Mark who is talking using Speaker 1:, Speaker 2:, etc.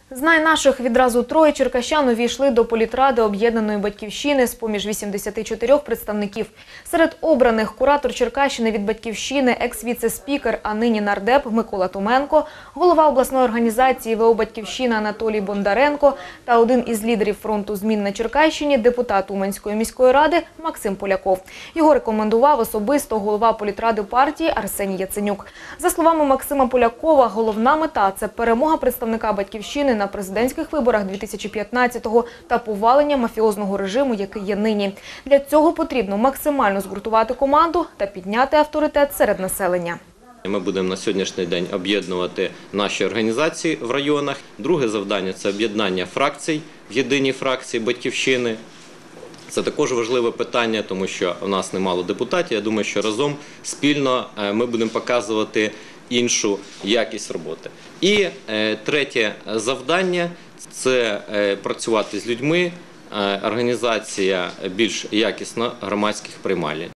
Speaker 1: Знай наших відразу троє черкащан увійшли до політради об'єднаної батьківщини з-поміж 84 представників. Серед обраних куратор Черкащини від батьківщини, екс-віце-спікер, а нині нардеп Микола Томенко, голова обласної організації ВО «Батьківщина» Анатолій Бондаренко та один із лідерів фронту змін на Черкащині, депутат Уманської міської ради Максим Поляков. Його рекомендував особисто голова політради партії Арсеній Яценюк. За словами Максима Полякова, головна мета – це перемога представника батьківщини на президентських виборах 2015-го та повалення мафіозного режиму, який є нині. Для цього потрібно максимально згуртувати команду та підняти авторитет серед населення.
Speaker 2: Ми будемо на сьогоднішній день об'єднувати наші організації в районах. Друге завдання – це об'єднання фракцій в єдиній фракції «Батьківщини». Це також важливе питання, тому що у нас немало депутатів. Я думаю, що разом, спільно ми будемо показувати іншу якість роботи. І третє завдання – це працювати з людьми, організація більш якісно громадських приймалень.